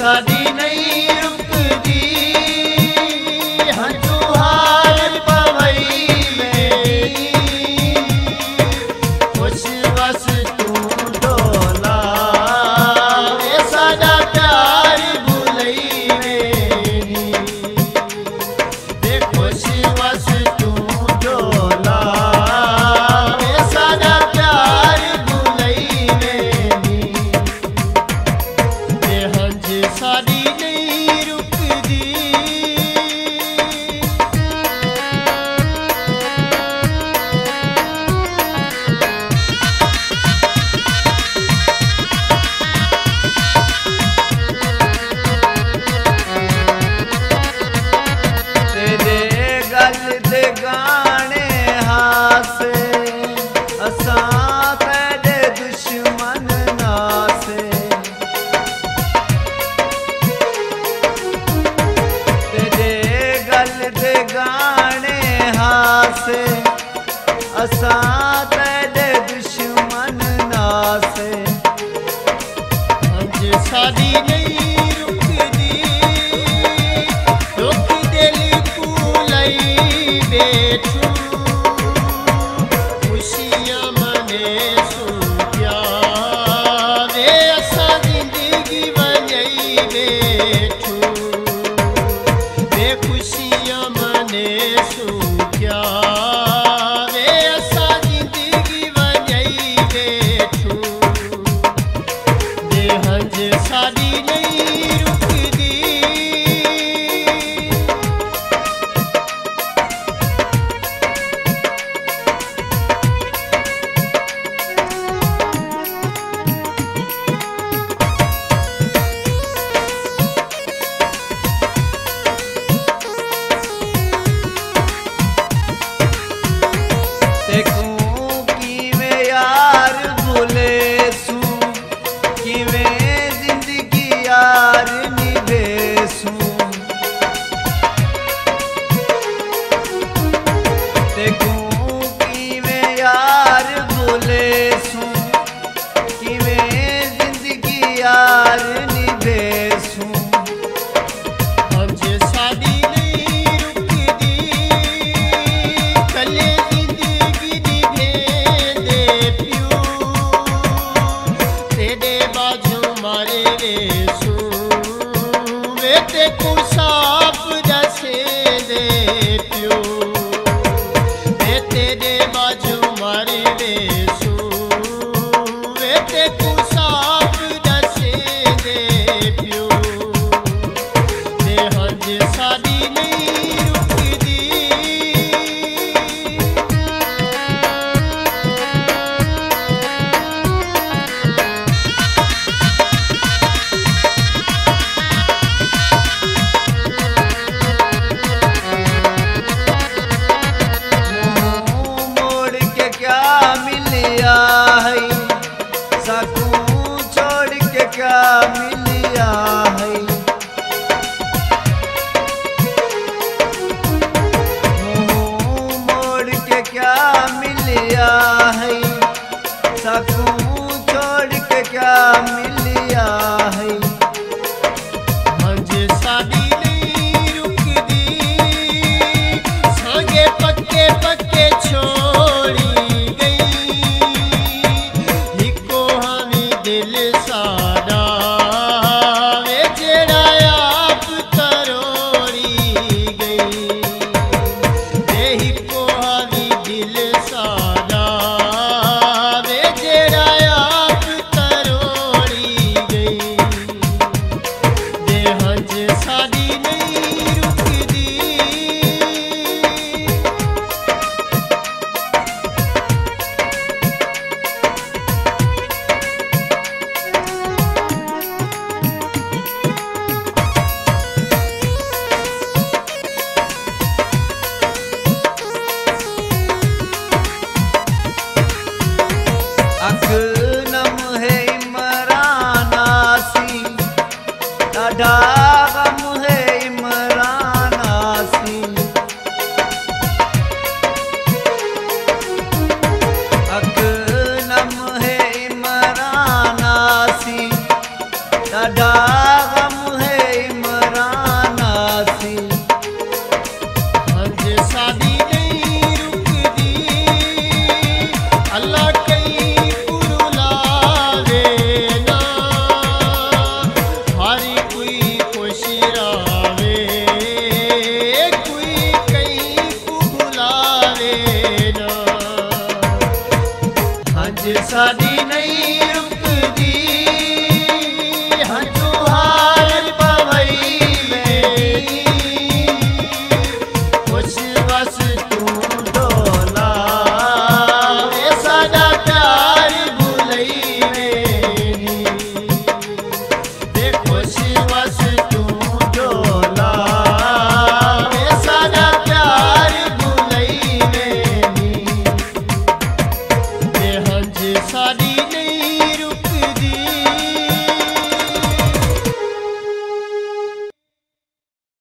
साडी नहीं रुकदी हंजू हार पवई में खुश बस तू डोला वे साडा प्यार भुलई में वे खुश बस तू डोला वे साडा प्यार भुलई में हंज साडी नहीं रुकदी तेरे गल दे गाने हासे असां तेरे दुश्मन नासे दे गाने हासे असां तेरे दुश्मन नासे हंज साडी नहीं रुकदी दुख दिल को लई बैठू खुशियां मने सुया वे असां जिंदगी वजई बैठू खुशियां मने सुख्या वे असा जिंदगी वजई बैठू दे हंज साडी नहीं रुकदी यार निभेसू हंज साडी नहीं रुकदी कले जिंदगी निभे दे पियो तेरे बाजू मारे वेसू वे ते को साफ दसे दे पियो वे तेरे बाजू मारे वेसू वे ते को साडी नहीं रुकदी मोड़ के क्या मिलिया है सकू छोड़ के क्या मिलिया है क्या मिलिया है सकू छोड़ के क्या मिलिया है हंज साडी नहीं रुकदी संगे पक्के पक्के छोड़ी गई हिको हमी दिल साडा वे जेड़ा आप तरोड़ी गई हिको दिल सादा वे जेड़ा आप तरोड़ी गई दे हंज साडी नहीं रुकदी अकनम है इमरानासी डाढा गम है इमरानासी अकनम है इमरानासी डाढा गम साडी नहीं रुकदी हंजू हार पवई में खुश बस तू डोला ए साडा प्यार भुलई में दे खुश बस तू डोला ए साडा प्यार भुलई में दे हंज साडी